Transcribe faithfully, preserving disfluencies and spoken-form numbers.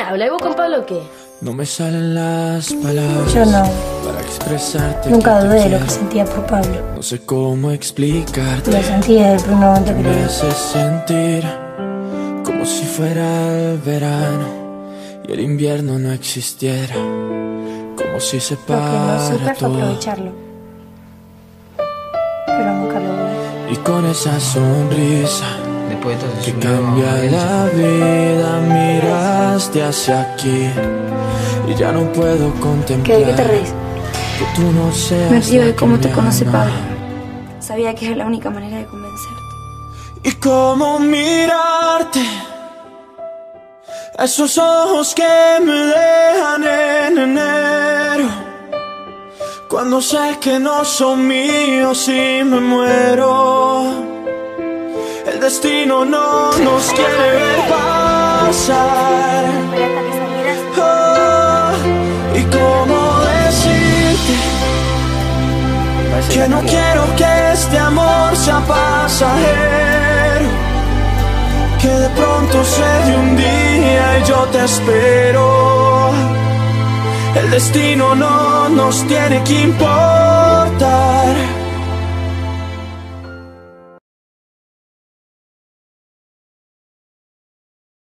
habla? ¿Y vos con Pablo qué? No me salen las palabras. Yo no. Para expresarte. Nunca dudé de lo que sentía por Pablo. No sé cómo explicarte. Lo sentí desde el primer momento que lo Me vi. hace sentir como si fuera el verano y el invierno no existiera. Como si se Lo que no para supe fue todo. aprovecharlo. Pero nunca lo dudé. Y con esa sonrisa Después de todo que se cambia la vida, miraste hacia aquí y ya no puedo contemplar. ¿Qué, ¿De qué te reís? Que tú no seas Me río la de que cómo me te conoce ama. Pablo. Sabía que era la única manera de convencerte. Y cómo mirarte, esos ojos que me dejan en enero, cuando sé que no son míos y me muero. El destino no nos quiere ver pasar. Oh, y cómo decirte que no quiero que este amor sea pasajero, que de pronto se dé un día y yo te espero. El destino no nos tiene que importar.